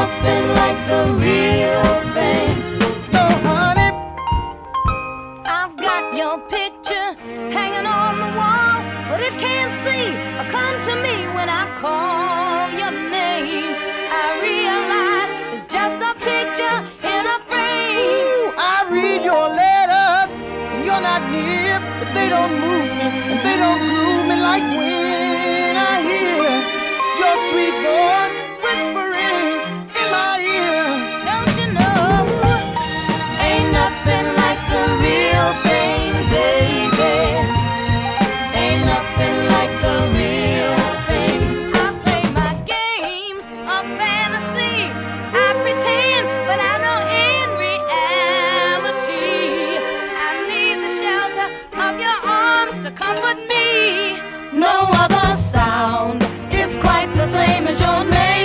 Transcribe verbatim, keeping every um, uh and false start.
nothing like the real thing. No, honey, I've got your picture hanging on the wall, but it can't see or come to me when I call your name. I realize it's just a picture in a frame. ooh, I read your letters, and you're not near, but they don't move me, and they don't groove me like when I hear your sweet voice whispering in my ear. Don't you know, ain't nothing like the real thing, baby. Ain't nothing like the real thing. I play my games of fantasy. I pretend, but I know in reality I need the shelter of your arms to comfort me. No other sound is quite the same as your name.